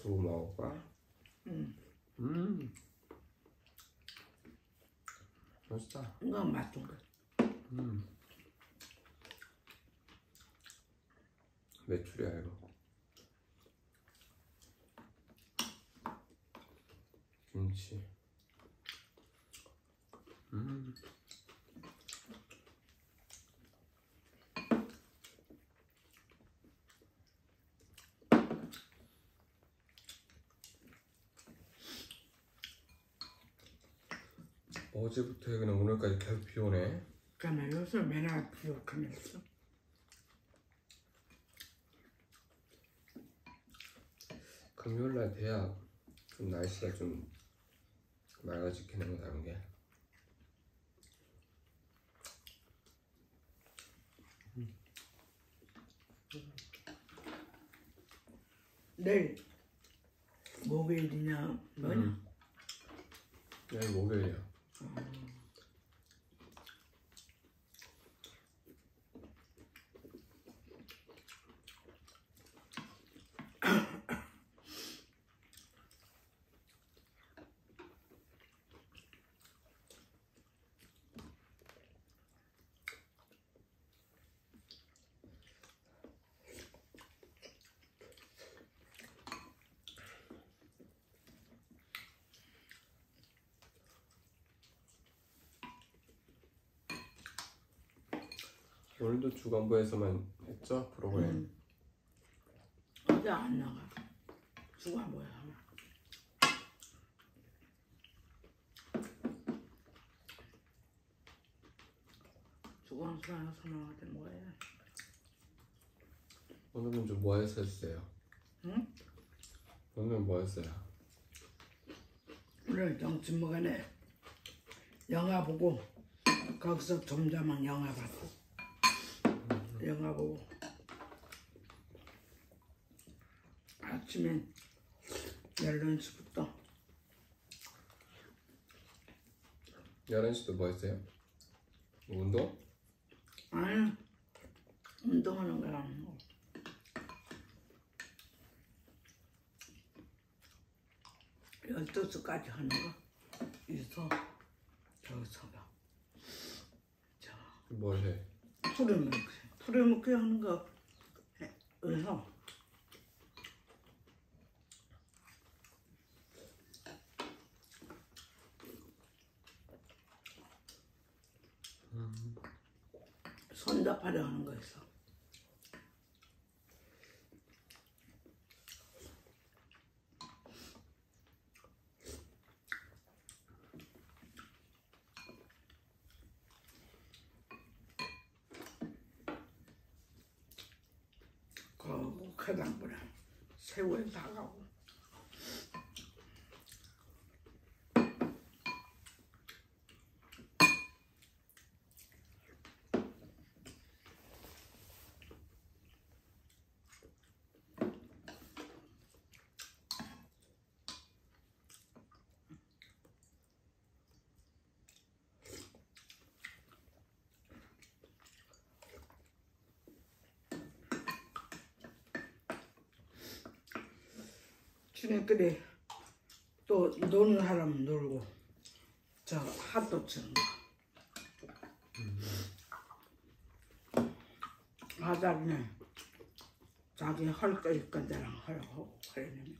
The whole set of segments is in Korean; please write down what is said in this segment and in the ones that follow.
두부 먹어봐. 맛있다. 이거 맛 좀. 메추리알 이거. 김치. 어제부터 그냥 오늘까지 계속 비 오네. 그러면 요새 맨날 비옥하면서 금요일날 돼야 좀 날씨가 좀 맑아지기는 거 다른 게. 내일 목요일이냐 뭐냐? 내일 목요일이야. 오늘도 주간부에서만 했죠? 프로그램. 어제 안 나가. 누가 뭐야? 주간수 하나 선호하던 뭐야? 오늘은 좀 뭐 했었어요? 응? 오늘은 뭐 했어요? 오늘 점심 먹으네. 영화 보고 거기서 점자만 영화 봤고 영화 보고 아침엔 11시부터 11시도 뭐 했어요? 운동? 아니 운동하는 거야. 12시까지 하는 거 있어. 저기서가 뭘 해? 프레먹기 하는 거 해서 손잡하려 하는 거 있어. 거당보다 새우에 다가고 지네끼리 또 노는 사람은 놀고 저 핫도 치는 거 하자기는 자기 할 거니까 나랑 하라고 하려면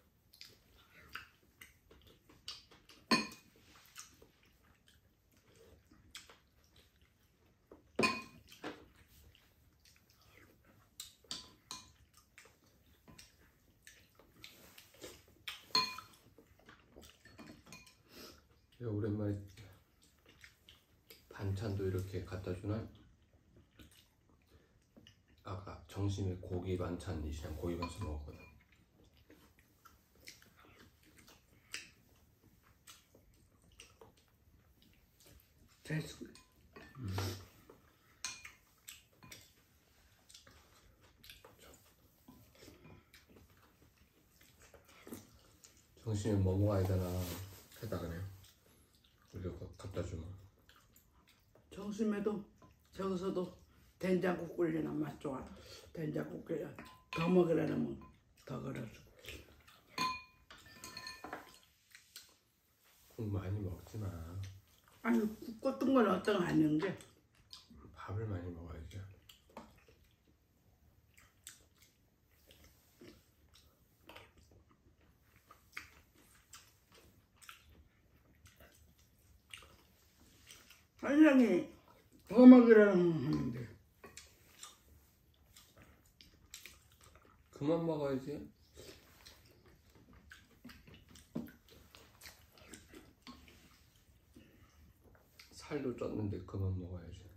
오랜만에 반찬도 이렇게 갖다 주나? 아까 점심에 고기 반찬 이시랑 고기 반찬 먹었거든. 됐어. 점심에 뭐 먹어야 되나 해다가네. 우리가 갖다 주면. 점심에도 저기서도 된장국 끓이나 맛 좋아. 된장국 끓여 더 먹으려면 더 걸어주고. 국 많이 먹지 마. 아니 국 같은 건 어떤 거 아닌데. 밥을 많이 먹어야지. 한상이 더 먹으라는 하는데. 그만 먹어야지. 살도 쪘는데 그만 먹어야지.